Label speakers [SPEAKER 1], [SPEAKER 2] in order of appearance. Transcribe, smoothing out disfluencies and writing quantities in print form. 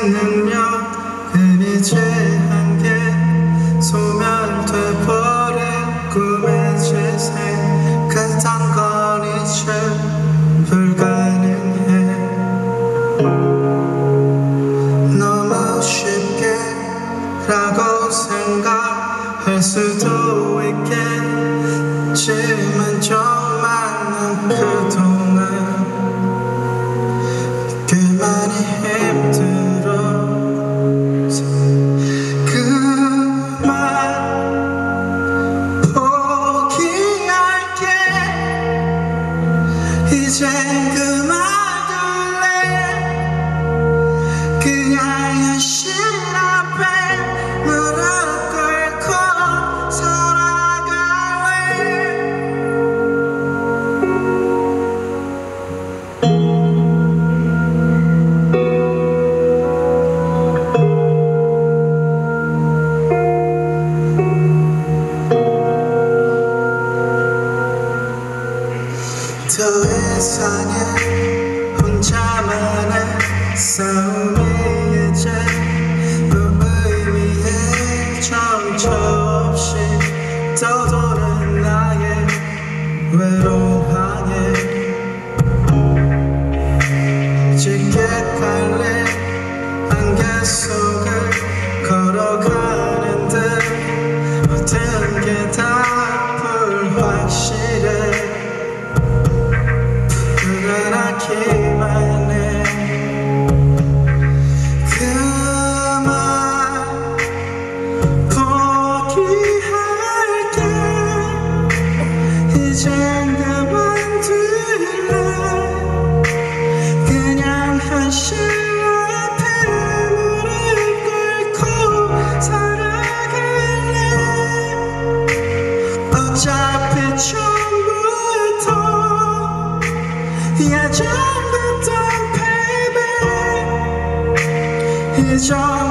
[SPEAKER 1] 능력은 이제 한계 소멸돼버린 꿈의 재생 그딴 건 이제 불가능해. 너무 쉽게 라고 생각할 수도 있겠지만 정말 난 그동안 꽤 많이 힘들어서 그만 포기할게. 이젠 그만둘래. 그냥 현실 앞에 무릎 꿇고 살아갈래. 더 이상의 혼자만의 싸움이 이제 무의미해. 정처 없이 떠도는 나의 외로운 항해 짙게 깔린 안개 속을 걸어가는 듯 모든 게 다 불확실해. 불안하기만 해. 그만 포기할게. 이젠 그만둘래. 그냥 현실 앞에 무릎 꿇고 살아갈래. 어차피 처음부터 예전부터 baby 잊어